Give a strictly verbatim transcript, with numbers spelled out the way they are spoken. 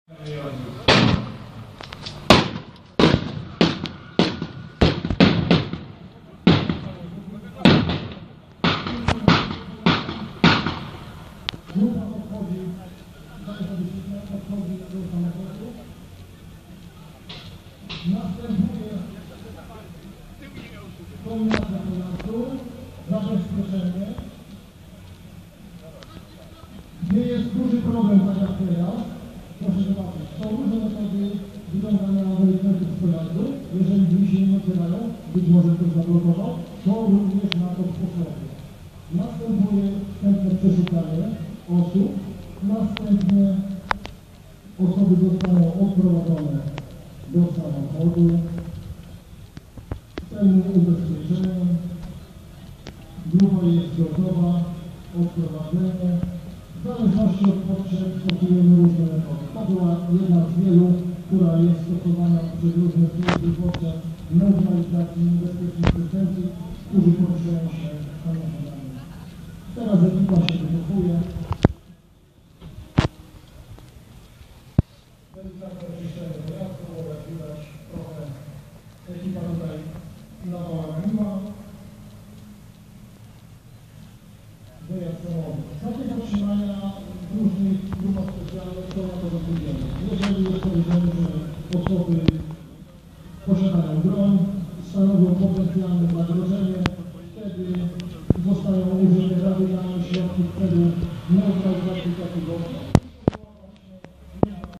Grupa podchodzi, podchodzi do samochodu. Następuje kombinacja pojazdu, zabezpieczenie. Gdzie jest duży problem, tak jak teraz, proszę zobaczyć, są różne metody wyciągania delikatów z pojazdu. Jeżeli drzwi się nie otwierają, być może ktoś zablokował, to również na to sposoby. Następuje wstępne przeszukanie osób, następnie osoby zostaną odprowadzone do samochodu w celu ubezpieczenia. Grupa jest gotowa, odprowadzenie. W zależności od potrzeb stosujemy różne metody. To była jedna z wielu, która jest stosowana przez różne służby podczas neutralizacji niebezpiecznych przestępców, którzy poruszają się samochodami. Teraz ekipa się wycofuje. Delikatne oczyszczenie pojazdu, jak widać trochę ekipa tutaj nabałaganiła. Wyjazd samochodu. Za te zatrzymania w różnych grupach specjalnych są na to zatrudnione. Jeżeli jest powiedziane, że osoby posiadają broń, stanowią potencjalne zagrożenie, wtedy zostają użyte radykalne środki w celu neutralizacji takiego